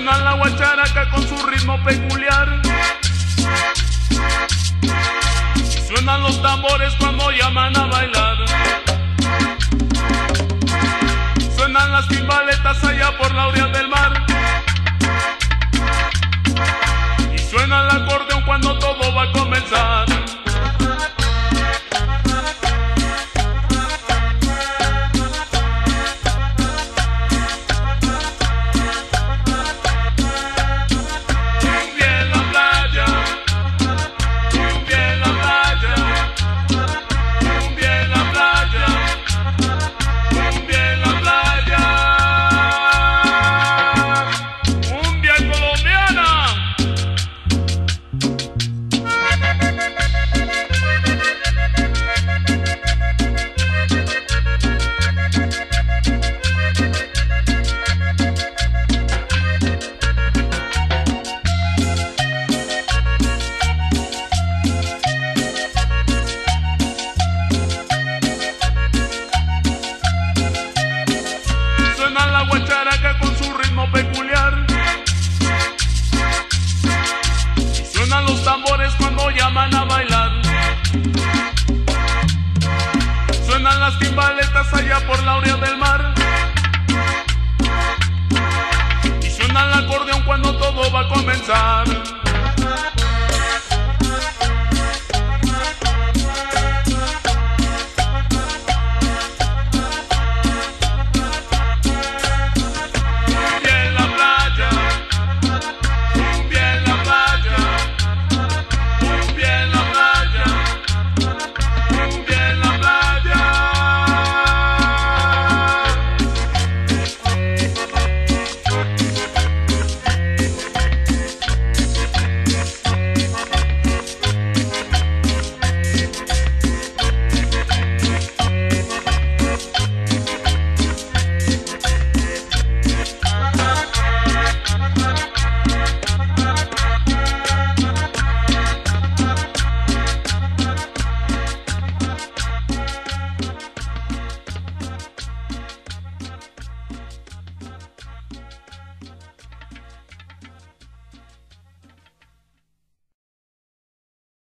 Suena la guacharaca con su ritmo peculiar. Suenan los tambores cuando llaman a bailar. Suenan las timbaletas allá por la orilla del mar. Y suena el acordeón cuando todo va a comenzar. La guacharaca con su ritmo peculiar. Y suenan los tambores cuando llaman a